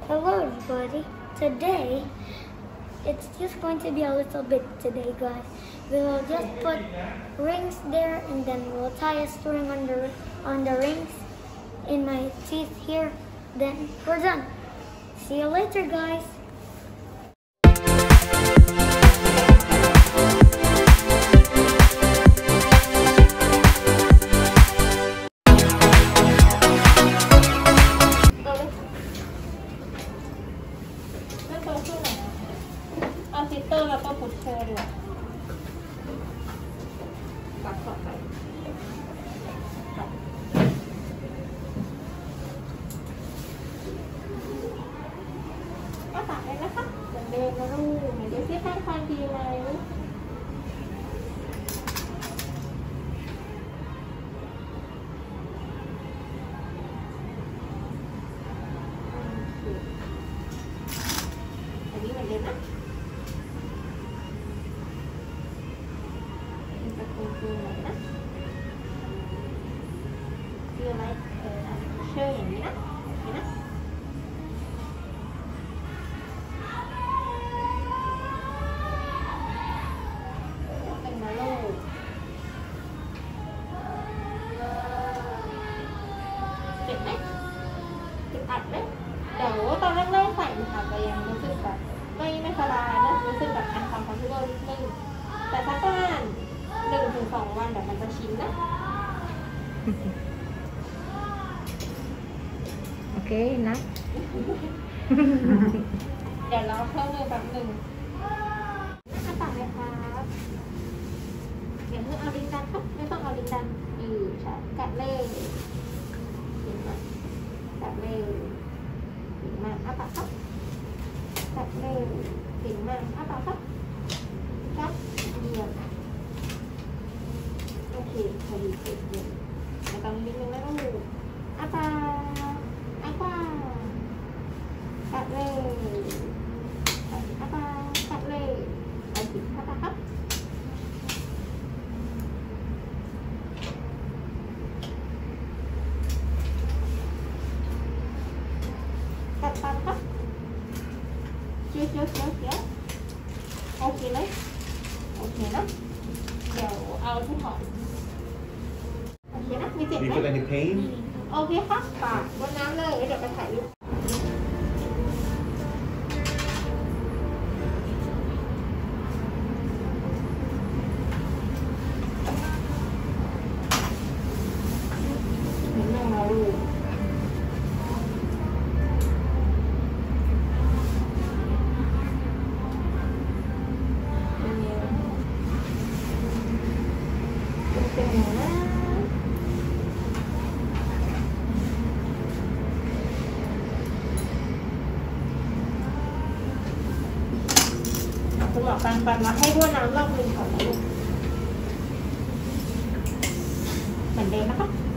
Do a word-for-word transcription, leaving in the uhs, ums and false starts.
Hello everybody. Today, it's just going to be a little bit today, guys. We will just put rings there and then we'll tie a string on the, on the rings in my teeth here. Then we're done. See you later, guys. แล้วก็พุทเธอด้วยปักต่อไปก็ตัดเลยนะคะเหมือนเดิมนะลูกเหมือนเดิมที่ตั้งความดีไหมอันนี้เหมือนเดิมนะคืออะไรนะคืออะไรเออเชื่ออย่างนี้นะนี่นะเป็นมาโล่เจ็บไหมเจ็บอัดไหมเดี๋ยวตอนแรกๆใส่ค่ะแต่ยังรู้สึกแบบไม่ไม่สบายนะรู้สึกแบบอันความความที่เรานิดนึงแต่สักประมาณหนึ่งถึงสองวันเดี๋ยวมันจะชินนะโอเคนะเดี๋ยวเราเพิ่มมือแบบหนึ่งถ้าตัดเลยครับเดี๋ยวเพิ่งเอาลิ้นดันครับไม่ต้องเอาลิ้นดันอยู่ใช่กัดเล่เห็นไหมกัดเล่เห็นมากอ้าปากครับกัดเล่เห็นมากอ้าปากครับกัดเยี่ยมโอเคพอดีเสร็จเลยแล้วตอนนี้นิดนึงนะลูกอาปาอาปากัดเลยอาปากัดเลยเอาสิอาปาครับกัดปันครับเจี๊ยบเจี๊ยบเจี๊ยบเจี๊ยบโอเคเลยโอเคนะเดี๋ยวเอาที่ถอดโอเคนะมีเจ็บไหม Do you feel any pain? โอเคครับปากบนน้ำเลยเดี๋ยวไปถ่ายรูปเห็นไหมคะลูกเป็นอย่างนั้นคุณหมอการปันมาให้บ้วนน้ำรอบหนึ่งของลูกเหมือนเดิมนะคะ